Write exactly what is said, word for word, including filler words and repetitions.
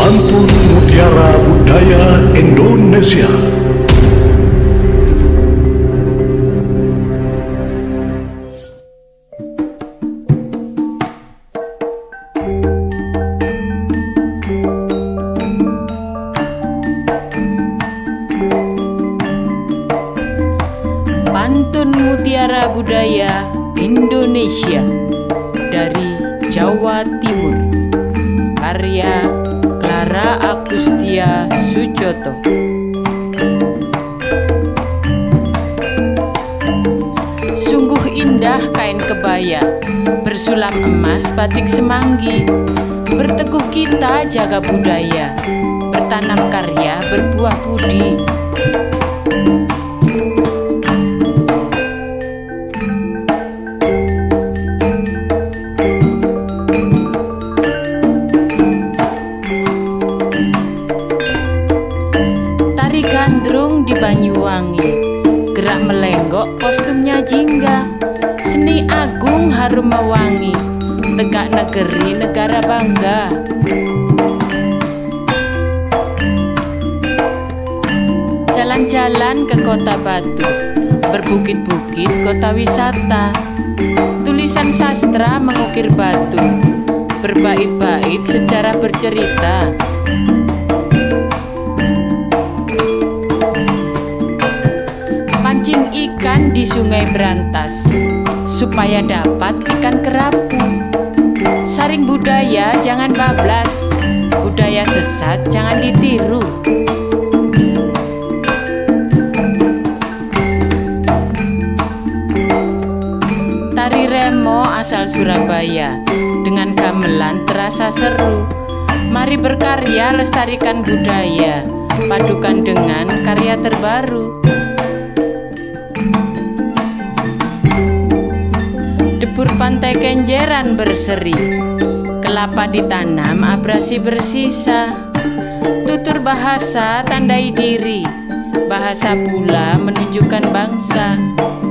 Pantun Mutiara Budaya Indonesia. Pantun Mutiara Budaya Indonesia dari Jawa Timur, karya Clara Agustia Sujoto. Sungguh indah kain kebaya, bersulam emas batik semanggi. Berteguh kita jaga budaya, bertanam karya berbuah budi. Tari gandrung di Banyuwangi, gerak melenggok kostumnya jingga. Seni agung harum mewangi, tegak negeri negara bangga. Jalan-jalan ke kota Batu, berbukit-bukit kota wisata. Tulisan sastra mengukir batu, berbait-bait secara bercerita. Pancing ikan di Sungai Berantas, supaya dapat ikan kerapu. Saring budaya jangan bablas, budaya sesat jangan ditiru. Tari remo asal Surabaya, dengan gamelan terasa seru. Mari berkarya lestarikan budaya, padukan dengan karya terbaru. Debur pantai Kenjeran berseri, kelapa ditanam abrasi bersisa. Tutur bahasa tandai diri, bahasa pula menunjukkan bangsa.